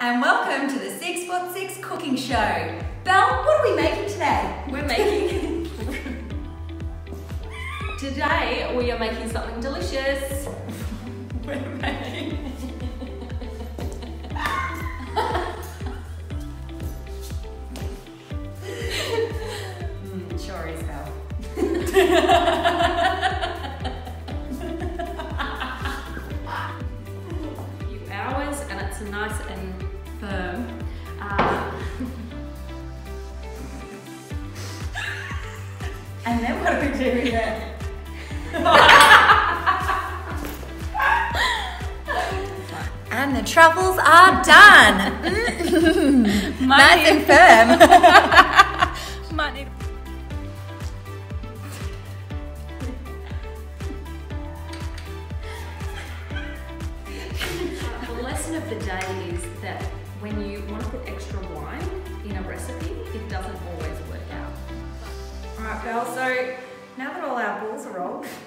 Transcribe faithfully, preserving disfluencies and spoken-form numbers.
and welcome to the six foot six cooking show. Belle, what are we making today? We're making... Today we are making something delicious. We're making... mm, sure is, Belle. Few hours and it's nice and firm. Uh, And then what do we do with it? And the truffles are done. Nice and firm. might need... The lesson of the day is that when you want to put extra wine in a recipe, it doesn't always work out. Alright, Belle, so now that all our balls are rolled,